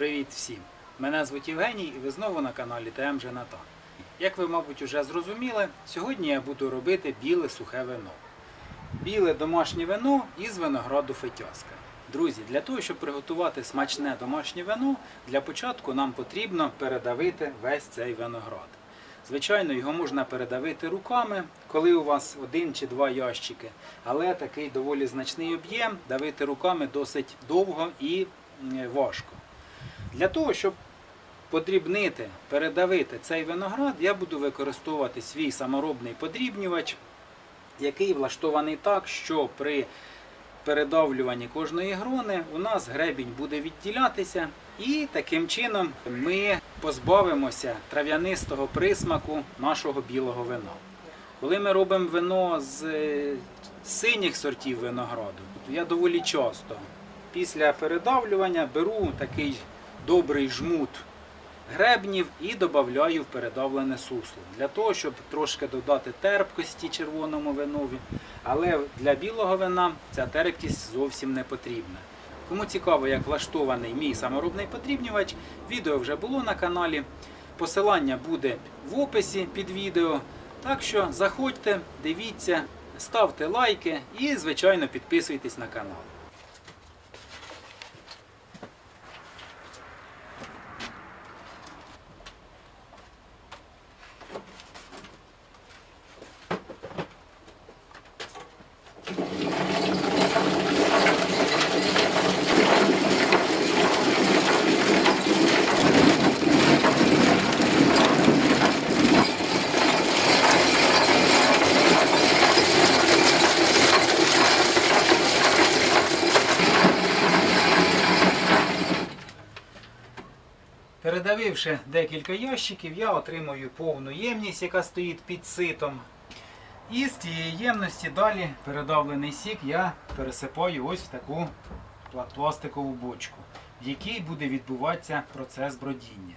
Привіт всім! Мене звуть Євгеній і ви знову на каналі ТМ Жената. Як ви, мабуть, вже зрозуміли, сьогодні я буду робити біле сухе вино. Біле домашнє вино із винограду Фетьоска. Друзі, для того, щоб приготувати смачне домашнє вино, для початку нам потрібно передавити весь цей виноград. Звичайно, його можна передавити руками, коли у вас 1 чи 2 ящики, але такий доволі значний об'єм давити руками досить довго і важко. Для того, щоб подрібнити, передавити цей виноград, я буду використовувати свій саморобний подрібнювач, який влаштований так, що при передавлюванні кожної грони у нас гребінь буде відділятися і таким чином ми позбавимося трав'янистого присмаку нашого білого вина. Коли ми робимо вино з синіх сортів винограду, я доволі часто після передавлювання беру такий добрий жмут гребнів і додаю в передавлене сусло. Для того, щоб трошки додати терпкості червоному винові. Але для білого вина ця терпкість зовсім не потрібна. Кому цікаво, як влаштований мій саморобний подрібнювач, відео вже було на каналі. Посилання буде в описі під відео. Так що заходьте, дивіться, ставте лайки і, звичайно, підписуйтесь на канал. Передавивши декілька ящиків, я отримую повну ємність, яка стоїть під ситом. І з цієї ємності далі передавлений сік я пересипаю ось в таку пластикову бочку, в якій буде відбуватися процес бродіння.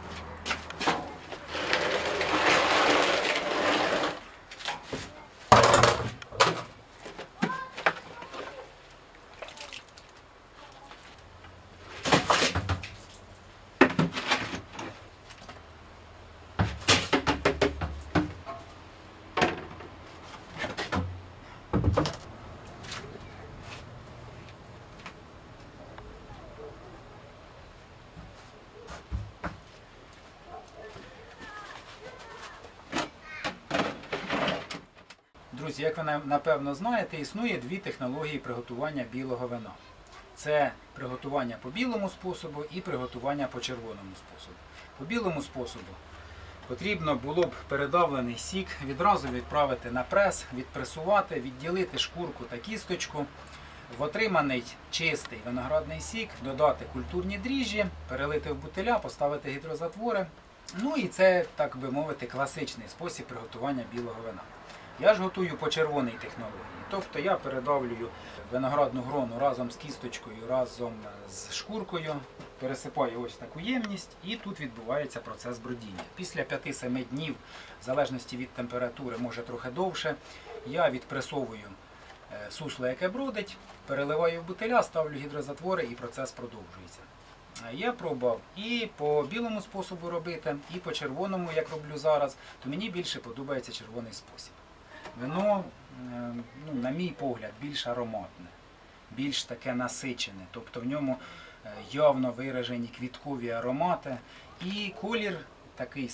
Друзі, як ви напевно знаєте, існує 2 технології приготування білого вина. Це приготування по білому способу і приготування по червоному способу. По білому способу потрібно було б передавлений сік відразу відправити на прес, відпресувати, відділити шкурку та кісточку, в отриманий чистий виноградний сік додати культурні дріжджі, перелити в бутиля, поставити гідрозатвори. Ну і це, так би мовити, класичний спосіб приготування білого вина. Я ж готую по червоній технології, тобто я передавлюю виноградну грону разом з кісточкою, разом з шкуркою, пересипаю ось таку ємність і тут відбувається процес бродіння. Після 5-7 днів, в залежності від температури, може трохи довше, я відпресовую сусло, яке бродить, переливаю в бутиля, ставлю гідрозатвори і процес продовжується. Я пробував і по білому способу робити, і по червоному, як роблю зараз, то мені більше подобається червоний спосіб. Вино, на мій погляд, більш ароматне, більш таке насичене, тобто в ньому явно виражені квіткові аромати і колір такий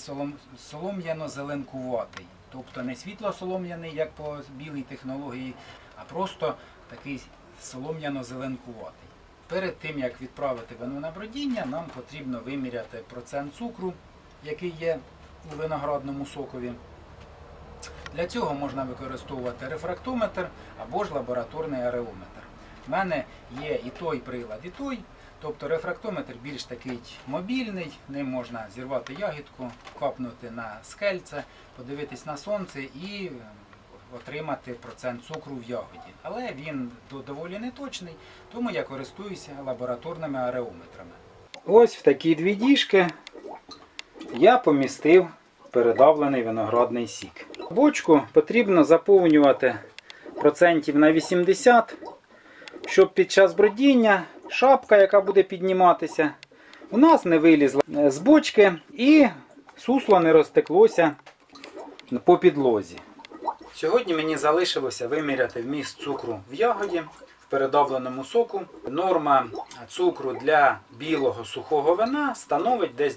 солом'яно-зеленкуватий, тобто не світло-солом'яний, як по білій технології, а просто такий солом'яно-зеленкуватий. Перед тим, як відправити вино на бродіння, нам потрібно виміряти процент цукру, який є у виноградному сокові. Для цього можна використовувати рефрактометр або ж лабораторний ареометр. У мене є і той прилад, і той. Тобто рефрактометр більш такий мобільний, ним можна зірвати ягідку, капнути на скельце, подивитись на сонце і отримати процент цукру в ягоді. Але він доволі неточний, тому я користуюся лабораторними ареометрами. Ось в такі 2 діжки я помістив передавлений виноградний сік. Бочку потрібно заповнювати процентів на 80, щоб під час бродіння шапка, яка буде підніматися, у нас не вилізла з бочки і сусло не розтеклося по підлозі. Сьогодні мені залишилося виміряти вміст цукру в ягоді, в передавленому соку. Норма цукру для білого сухого вина становить десь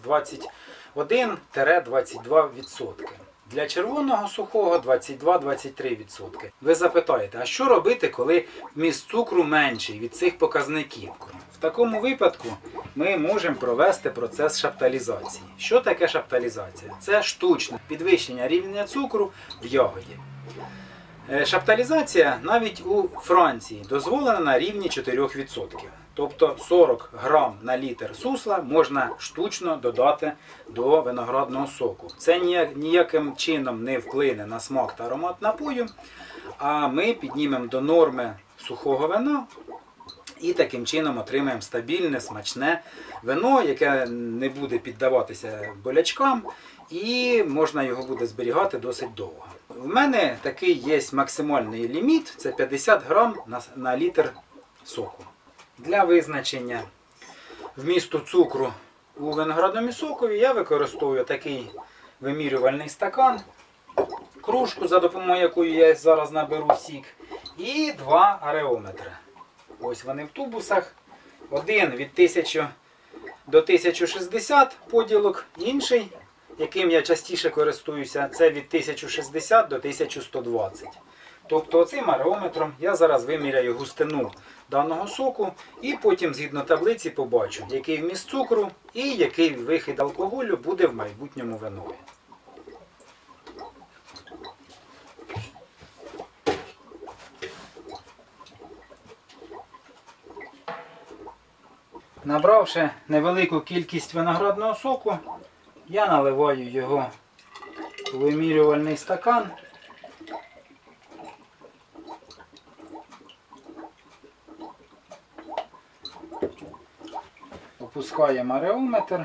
21-22%. Для червоного сухого 22-23%. Ви запитаєте, а що робити, коли вміст цукру менший від цих показників? В такому випадку ми можемо провести процес шапталізації. Що таке шапталізація? Це штучне підвищення рівня цукру в ягоді. Шапталізація навіть у Франції дозволена на рівні 4%. Тобто 40 грам на літр сусла можна штучно додати до виноградного соку. Це ніяким чином не вплине на смак та аромат напою, а ми піднімемо до норми сухого вина і таким чином отримаємо стабільне, смачне вино, яке не буде піддаватися болячкам і можна його буде зберігати досить довго. В мене такий є максимальний ліміт, це 50 грам на літр соку. Для визначення вмісту цукру у виноградному сокові я використовую такий вимірювальний стакан, кружку, за допомогою якої я зараз наберу сік, і два ареометри. Ось вони в тубусах. Один від 1000 до 1060 поділок, інший, яким я частіше користуюся, це від 1060 до 1120. Тобто цим ареометром я зараз виміряю густину даного соку і потім згідно таблиці побачу, який вміст цукру і який вихід алкоголю буде в майбутньому винові. Набравши невелику кількість виноградного соку, я наливаю його у вимірювальний стакан. Опускаємо ареометр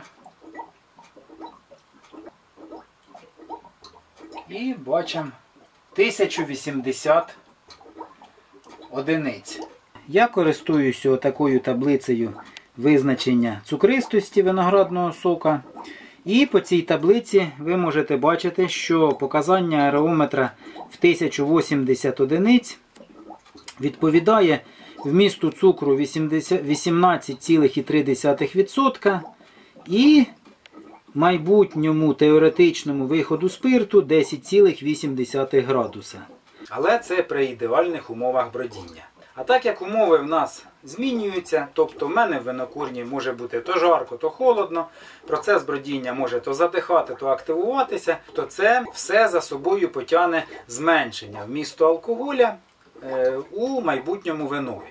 і бачимо 1080 одиниць. Я користуюся такою таблицею визначення цукристості виноградного сока. І по цій таблиці ви можете бачити, що показання ареометра в 1080 одиниць відповідає вмісту цукру 18,3% і майбутньому теоретичному виходу спирту 10,8 градуса. Але це при ідеальних умовах бродіння. А так як умови в нас змінюються, тобто в мене в винокурні може бути то жарко, то холодно, процес бродіння може то задихати, то активуватися, то це все за собою потягне зменшення вмісту алкоголя у майбутньому винові.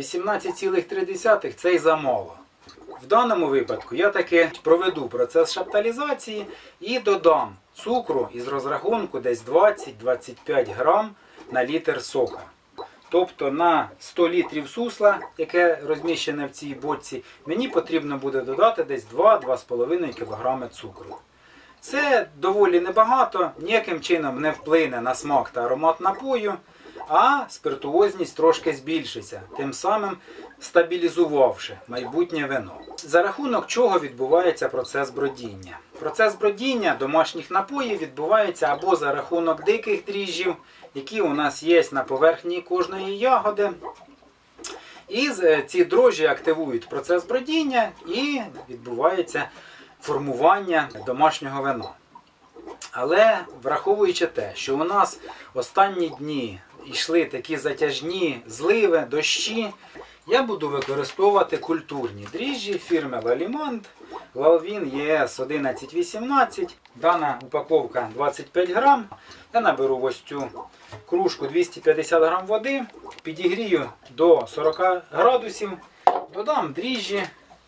18,3 – це й замало. В даному випадку я таки проведу процес шапталізації і додам цукру із розрахунку десь 20-25 грам на літр сока. Тобто на 100 літрів сусла, яке розміщене в цій бочці, мені потрібно буде додати десь 2-2,5 кг цукру. Це доволі небагато, ніяким чином не вплине на смак та аромат напою, а спиртуозність трошки збільшиться, тим самим стабілізувавши майбутнє вино. За рахунок чого відбувається процес бродіння? Процес бродіння домашніх напоїв відбувається або за рахунок диких дріжджів, які у нас є на поверхні кожної ягоди. І ці дрожжі активують процес бродіння і відбувається формування домашнього вина. Але враховуючи те, що у нас останні дні йшли такі затяжні зливи, дощі, я буду використовувати культурні дріжджі фірми Лалімонт, Лалвін ЄС 1118. Дана упаковка 25 грам. Я наберу ось цю кружку 250 грам води, підігрію до 40 градусів, додам дріжджі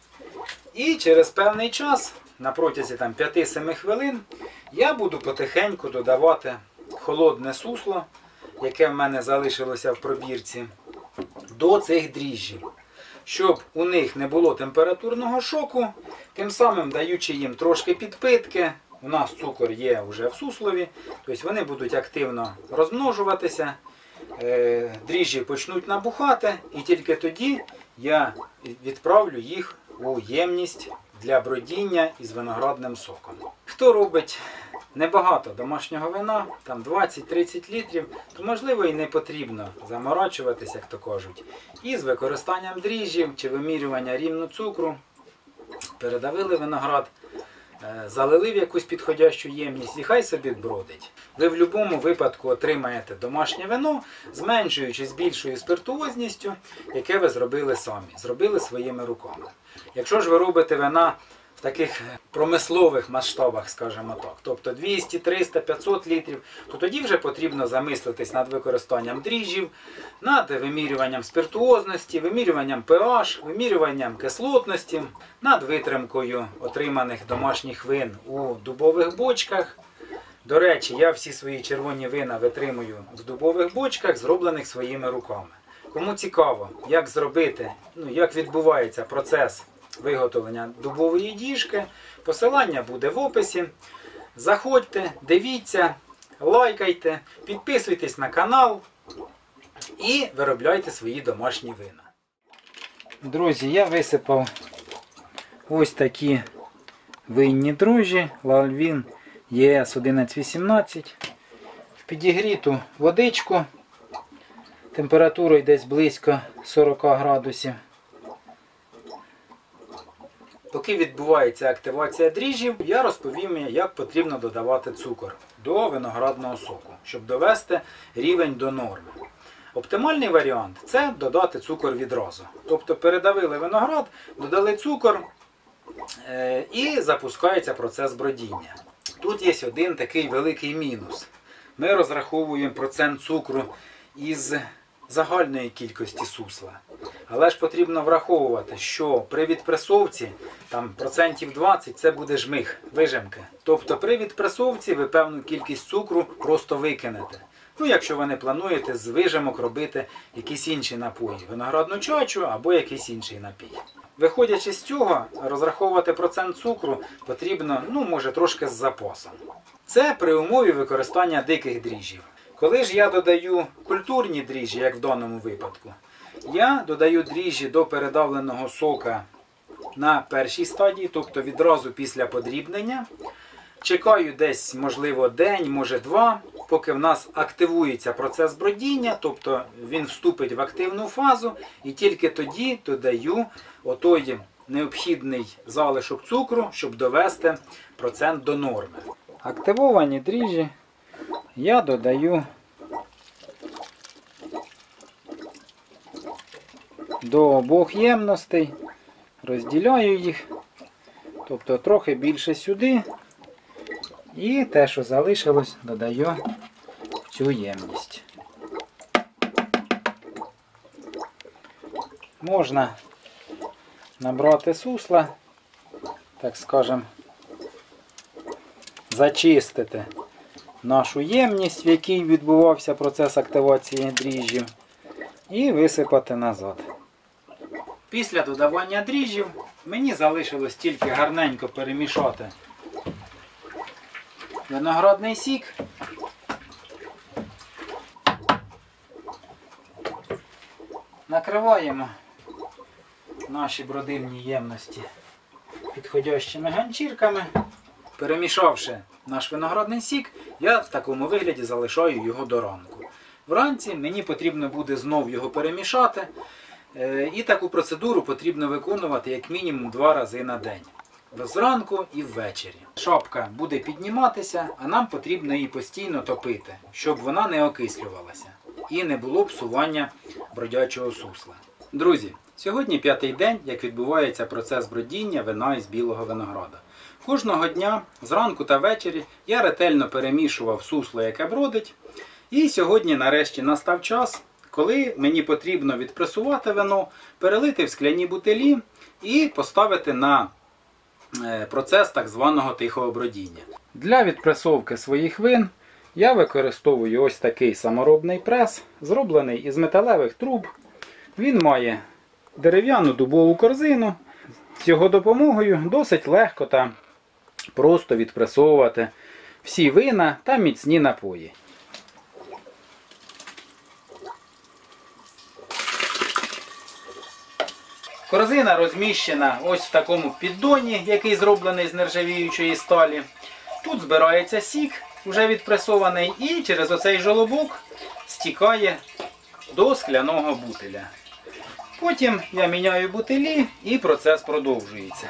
і через певний час, на протязі 5-7 хвилин, я буду потихеньку додавати холодне сусло, яке в мене залишилося в пробірці, до цих дріжджів, щоб у них не було температурного шоку, тим самим даючи їм трошки підпитки. У нас цукор є вже в суслові, тобто вони будуть активно розмножуватися, дріжджі почнуть набухати, і тільки тоді я відправлю їх у ємність для бродіння із виноградним соком. Хто робить небагато домашнього вина, там 20-30 літрів, то можливо і не потрібно заморачуватись, як то кажуть. І з використанням дріжджів чи вимірювання рівну цукру передавили виноград, залили в якусь підходящу ємність і хай собі бродить. Ви в будь-якому випадку отримаєте домашнє вино з меншою чи з більшою спиртуозністю, яке ви зробили самі, зробили своїми руками. Якщо ж ви робите вина в таких промислових масштабах, скажімо так, тобто 200, 300, 500 літрів, то тоді вже потрібно замислитись над використанням дріжджів, над вимірюванням спиртуозності, вимірюванням pH, вимірюванням кислотності, над витримкою отриманих домашніх вин у дубових бочках. До речі, я всі свої червоні вина витримую в дубових бочках, зроблених своїми руками. Кому цікаво, як зробити, як відбувається процес виготовлення дубової діжки, посилання буде в описі. Заходьте, дивіться, лайкайте, підписуйтесь на канал і виробляйте свої домашні вина. Друзі, я висипав ось такі винні дрожжі Lalvin ES 1118 в підігріту водичку температурою десь близько 40 градусів. Поки відбувається активація дріжджів, я розповім, як потрібно додавати цукор до виноградного соку, щоб довести рівень до норми. Оптимальний варіант – це додати цукор відразу. Тобто передавили виноград, додали цукор і запускається процес бродіння. Тут є один такий великий мінус. Ми розраховуємо процент цукру із загальної кількості сусла. Але ж потрібно враховувати, що при відпресовці там процентів 20 це буде жмих, вижимки. Тобто при відпресовці ви певну кількість цукру просто викинете. Якщо ви не плануєте з вижимок робити якісь інші напої, виноградну чачу або якийсь інший напій. Виходячи з цього, розраховувати процент цукру потрібно, може трошки з запасом. Це при умові використання диких дріжджів. Коли ж я додаю культурні дріжджі, як в даному випадку, я додаю дріжджі до передавленого сока на першій стадії, тобто відразу після подрібнення. Чекаю десь, можливо, день, може два, поки в нас активується процес бродіння, тобто він вступить в активну фазу, і тільки тоді додаю отой необхідний залишок цукру, щоб довести процент до норми. Активовані дріжджі я додаю до обох ємностей, розділяю їх, тобто трохи більше сюди, і те, що залишилось, додаю в цю ємність. Можна набрати сусла, так скажемо, зачистити нашу ємність, в якій відбувався процес активації дріжджів, і висипати назад. Після додавання дріжджів мені залишилось тільки гарненько перемішати виноградний сік. Накриваємо наші бродильні ємності підходящими ганчірками. Перемішавши наш виноградний сік, я в такому вигляді залишаю його до ранку. Вранці мені потрібно буде знов його перемішати. І таку процедуру потрібно виконувати як мінімум 2 рази на день. Зранку і ввечері. Шапка буде підніматися, а нам потрібно її постійно топити, щоб вона не окислювалася і не було псування бродячого сусла. Друзі, сьогодні 5-й день, як відбувається процес бродіння вина із білого винограда. Кожного дня, зранку та ввечері, я ретельно перемішував сусло, яке бродить. І сьогодні нарешті настав час, коли мені потрібно відпресувати вино, перелити в скляні бутилі і поставити на процес так званого тихого бродіння. Для відпресовки своїх вин я використовую ось такий саморобний прес, зроблений із металевих труб. Він має дерев'яну дубову корзину. З його допомогою досить легко та просто відпресовувати всі вина та міцні напої. Корзина розміщена ось в такому піддоні, який зроблений з нержавіючої сталі. Тут збирається сік, вже відпресований, і через оцей жолобок стікає до скляного бутиля. Потім я міняю бутилі і процес продовжується.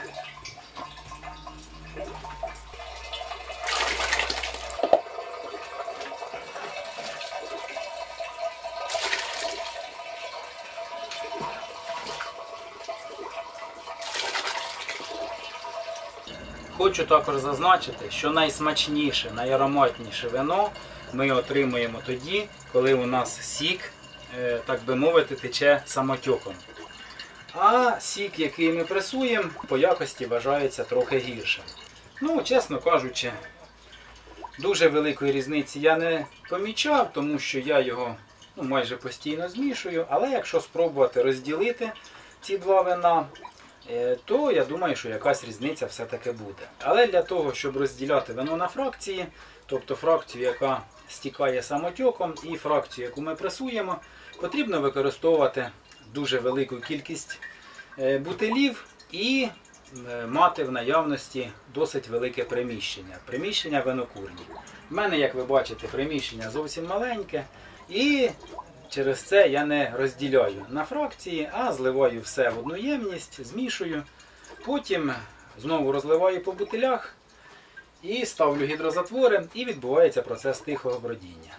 Хочу також зазначити, що найсмачніше, найароматніше вино ми отримуємо тоді, коли у нас сік, так би мовити, тече самотеком. А сік, який ми пресуємо, по якості вважається трохи гіршим. Ну, чесно кажучи, дуже великої різниці я не помічав, тому що я його майже постійно змішую. Але якщо спробувати розділити ці два вина, то я думаю, що якась різниця все-таки буде. Але для того, щоб розділяти вино на фракції, тобто фракцію, яка стікає самотеком, і фракцію, яку ми пресуємо, потрібно використовувати дуже велику кількість бутилів і мати в наявності досить велике приміщення. Приміщення винокурні. У мене, як ви бачите, приміщення зовсім маленьке, і через це я не розділяю на фракції, а зливаю все в одну ємність, змішую, потім знову розливаю по бутилях і ставлю гідрозатвори, і відбувається процес тихого бродіння.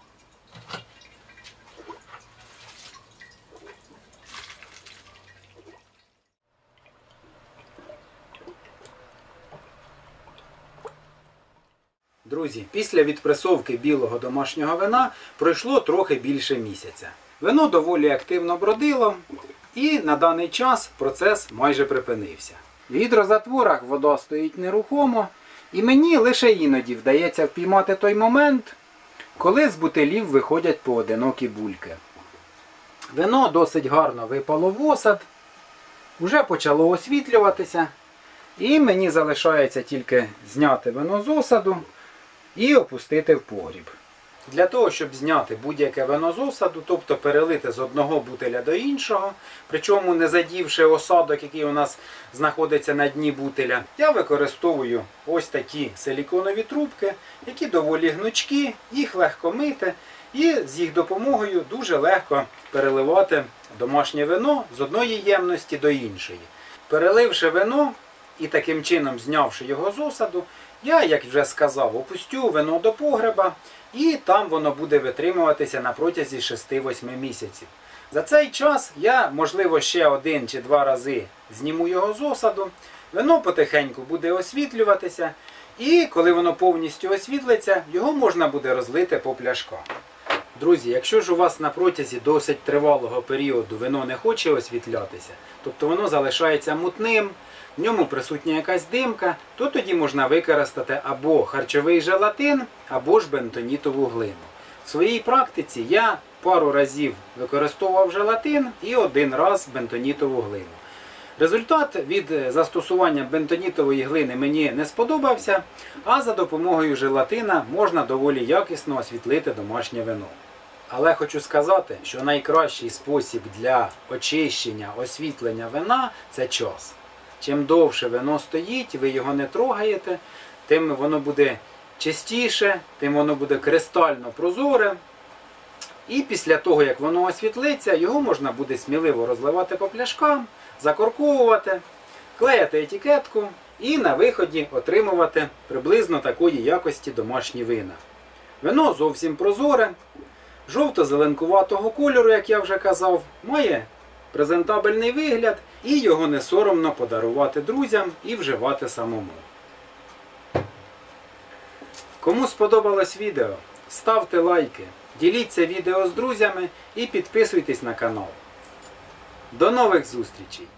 Друзі, після відпресовки білого домашнього вина пройшло трохи більше місяця. Вино доволі активно бродило, і на даний час процес майже припинився. В гідрозатворах вода стоїть нерухомо, і мені лише іноді вдається впіймати той момент, коли з бутилів виходять поодинокі бульки. Вино досить гарно випало в осад, вже почало освітлюватися, і мені залишається тільки зняти вино з осаду і опустити в погріб. Для того, щоб зняти будь-яке вино з осаду, тобто перелити з одного бутиля до іншого, причому не задівши осадок, який у нас знаходиться на дні бутиля, я використовую ось такі силіконові трубки, які доволі гнучкі, їх легко мити, і з їх допомогою дуже легко переливати домашнє вино з одної ємності до іншої. Переливши вино і таким чином знявши його з осаду, я, як вже сказав, опустю вино до погреба, і там воно буде витримуватися на протязі 6-8 місяців. За цей час я, можливо, ще 1 чи 2 рази зніму його з осаду, вино потихеньку буде освітлюватися, і коли воно повністю освітлиться, його можна буде розлити по пляшках. Друзі, якщо ж у вас на протязі досить тривалого періоду вино не хоче освітлятися, тобто воно залишається мутним, в ньому присутня якась димка, то тоді можна використати або харчовий желатин, або ж бентонітову глину. В своїй практиці я пару разів використовував желатин і 1 раз бентонітову глину. Результат від застосування бентонітової глини мені не сподобався, а за допомогою желатина можна доволі якісно освітлити домашнє вино. Але хочу сказати, що найкращий спосіб для очищення, освітлення вина – це час. Чим довше вино стоїть, ви його не трогаєте, тим воно буде чистіше, тим воно буде кристально прозоре. І після того, як воно освітлиться, його можна буде сміливо розливати по пляшкам, закорковувати, клеїти етикетку і на виході отримувати приблизно такої якості домашні вина. Вино зовсім прозоре, жовто-зеленкуватого кольору, як я вже казав, має презентабельний вигляд і його не соромно подарувати друзям і вживати самому. Кому сподобалось відео, ставте лайки, діліться відео з друзями і підписуйтесь на канал. До нових зустрічей!